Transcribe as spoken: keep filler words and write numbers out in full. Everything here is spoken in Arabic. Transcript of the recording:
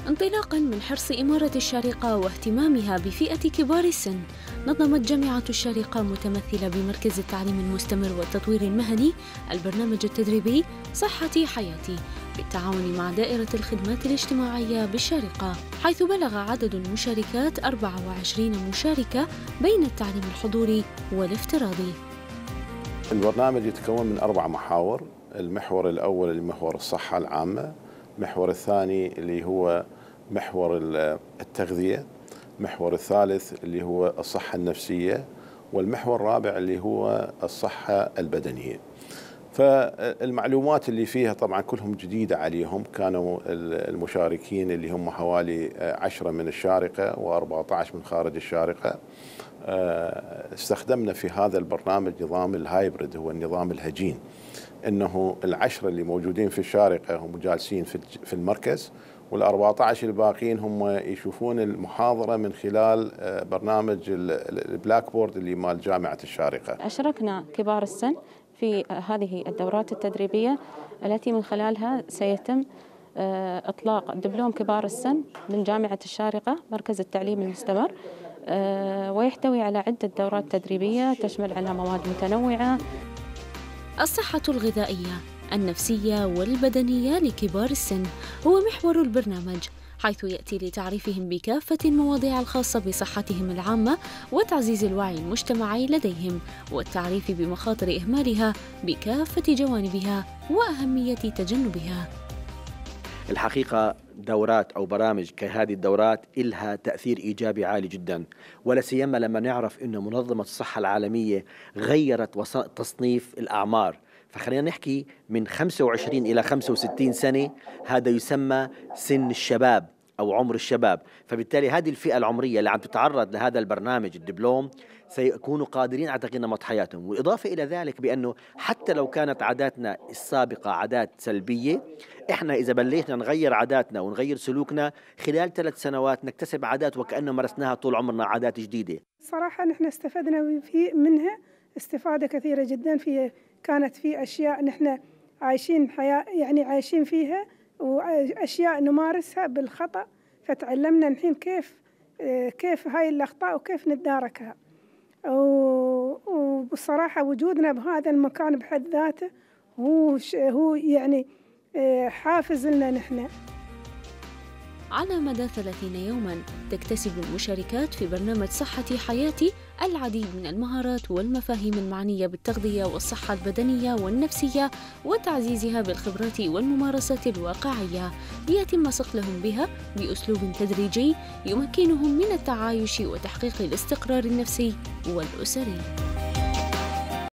انطلاقاً من حرص إمارة الشارقة واهتمامها بفئة كبار السن، نظمت جامعة الشارقة متمثلة بمركز التعليم المستمر والتطوير المهني البرنامج التدريبي صحتي حياتي بالتعاون مع دائرة الخدمات الاجتماعية بالشارقة، حيث بلغ عدد المشاركات أربعة وعشرين مشاركة بين التعليم الحضوري والافتراضي. البرنامج يتكون من أربع محاور. المحور الأول اللي محور الصحة العامة، المحور الثاني اللي هو محور التغذية، المحور الثالث اللي هو الصحة النفسية، والمحور الرابع اللي هو الصحة البدنية. فالمعلومات اللي فيها طبعا كلهم جديدة عليهم، كانوا المشاركين اللي هم حوالي عشرة من الشارقة وأربعة عشر من خارج الشارقة. استخدمنا في هذا البرنامج نظام الهايبرد، هو النظام الهجين، انه العشرة اللي موجودين في الشارقة هم جالسين في المركز، والأربعة عشر الباقيين هم يشوفون المحاضرة من خلال برنامج البلاك بورد اللي مال جامعة الشارقة. أشركنا كبار السن في هذه الدورات التدريبية التي من خلالها سيتم إطلاق دبلوم كبار السن من جامعة الشارقة مركز التعليم المستمر، ويحتوي على عدة دورات تدريبية تشمل على مواد متنوعة. الصحة الغذائية، النفسية والبدنية لكبار السن هو محور البرنامج، حيث يأتي لتعريفهم بكافة المواضيع الخاصة بصحتهم العامة وتعزيز الوعي المجتمعي لديهم والتعريف بمخاطر إهمالها بكافة جوانبها وأهمية تجنبها. الحقيقة دورات أو برامج كهذه الدورات إلها تأثير إيجابي عالي جدا، ولا سيما لما نعرف أن منظمة الصحة العالمية غيرت تصنيف الأعمار، فخلينا نحكي من خمسة وعشرين إلى خمسة وستين سنة، هذا يسمى سن الشباب أو عمر الشباب. فبالتالي هذه الفئة العمرية اللي عم تتعرض لهذا البرنامج الدبلوم سيكونوا قادرين على تغيير نمط حياتهم. والإضافة إلى ذلك بأنه حتى لو كانت عاداتنا السابقة عادات سلبية، إحنا إذا بلشنا نغير عاداتنا ونغير سلوكنا خلال ثلاث سنوات نكتسب عادات وكأنه مارسناها طول عمرنا، عادات جديدة. صراحة نحن استفدنا في منها استفادة كثيرة جدا. في كانت في أشياء نحن عايشين حياة يعني عايشين فيها، وأشياء نمارسها بالخطأ، فتعلمنا الحين كيف كيف هاي الأخطاء وكيف نتداركها. وبصراحة وجودنا بهذا المكان بحد ذاته هو هو يعني حافز لنا نحن. على مدى ثلاثين يوماً تكتسب المشاركات في برنامج صحتي حياتي العديد من المهارات والمفاهيم المعنية بالتغذية والصحة البدنية والنفسية وتعزيزها بالخبرات والممارسات الواقعية، ليتم صقلهم بها بأسلوب تدريجي يمكنهم من التعايش وتحقيق الاستقرار النفسي والأسري.